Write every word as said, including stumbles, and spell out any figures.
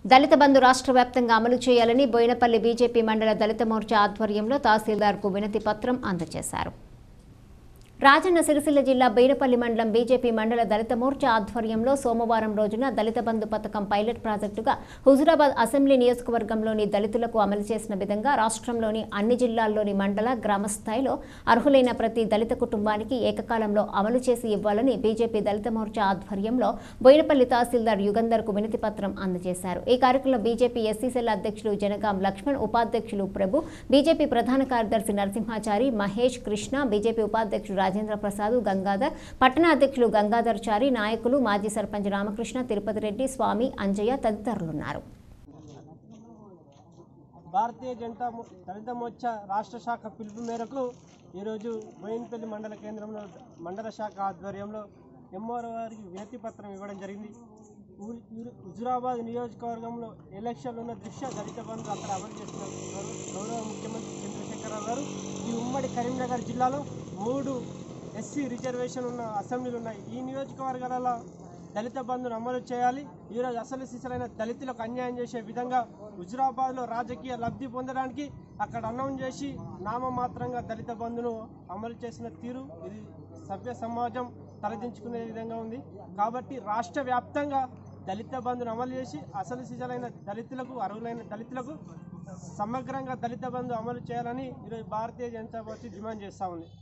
దళిత బంధు రాష్ట్ర వ్యాప్తంగా అమలు చేయాలని బోయినపల్లి బీజేపీ మండల దళిత మోర్చా ఆధ్వర్యంలో తహసీల్దార్కు వినతి పత్రం అందజేశారు. రాజన్న సిరిసిల్ల జిల్లా బోయినపల్లి మండలం బీజేపీ మండల దళిత మోర్చా ఆధ్వర్యంలో సోమవారం రోజున దళిత బంధు పథకం పైలట్ ప్రాజెక్టుగా హుజురాబాద్ అసెంబ్లీ నియోజకవర్గంలోని దళితులకు అమలు చేసిన విధంగా రాష్ట్రంలోని అన్ని జిల్లాల్లోని మండల గ్రామ స్థాయిలో అర్హులైన ప్రతి దళిత కుటుంబానికి ఏకకాలంలో అమలు చేసి ఇవ్వాలని బీజేపీ దళిత మోర్చా ఆధ్వర్యంలో బోయినపల్లి తహసీల్దార్ యుగంధర్కు వినతి పత్రం అందజేశారు. ఈ కార్యక్రమంలో బీజేపీ ఎస్సీ సెల్ అధ్యక్షులు జనగాం లక్ష్మణ్, ఉపాధ్యక్షులు ప్రభు, బీజేపీ ప్రధాన కార్యదర్శి నరసింహాచారి, మహేష్, కృష్ణ, బీజేపీ ఉపాధ్యక్షుడు రాజేంద్ర ప్రసాద్, గంగాధర్, పట్టణ అధ్యక్షులు గంగాధర్ చారి, నాయకులు మాజీ సర్పంచ్ రామకృష్ణ, తిరుపతి రెడ్డి, స్వామి, అంజయ్య తదితరులున్నారు. భారతీయ జనతా దళిత మోర్చా రాష్ట్ర శాఖ పిలుపు మేరకు ఈరోజు బోయినపల్లి మండల కేంద్రంలో మండల శాఖ ఆధ్వర్యంలో ఎంఆర్ఓ గారికి వినతి పత్రం ఇవ్వడం జరిగింది. హుజురాబాద్ నియోజకవర్గంలో ఎలక్షన్లు ఉన్న దృష్ట్యా దళిత బంధు అక్కడ అమలు చేస్తున్నారు గౌరవ ముఖ్యమంత్రి చంద్రశేఖరరావు గారు. ఈ ఉమ్మడి కరీంనగర్ జిల్లాలో మూడు ఎస్సీ రిజర్వేషన్ ఉన్న అసెంబ్లీలు ఉన్నాయి. ఈ నియోజకవర్గాలలో దళిత బంధును అమలు చేయాలి. ఈరోజు అసలు సిసలైన దళితులకు అన్యాయం చేసే విధంగా హుజురాబాద్లో రాజకీయ లబ్ధి పొందడానికి అక్కడ అనౌన్స్ చేసి నామమాత్రంగా దళిత బంధును అమలు చేసిన తీరు ఇది సభ్య సమాజం తలదించుకునే విధంగా ఉంది. కాబట్టి రాష్ట్ర వ్యాప్తంగా దళిత బంధును అమలు చేసి అసలు సిసలైన దళితులకు అర్హులైన దళితులకు సమగ్రంగా దళిత బంధు అమలు చేయాలని ఈరోజు భారతీయ జనతా పార్టీ డిమాండ్ చేస్తూ ఉంది.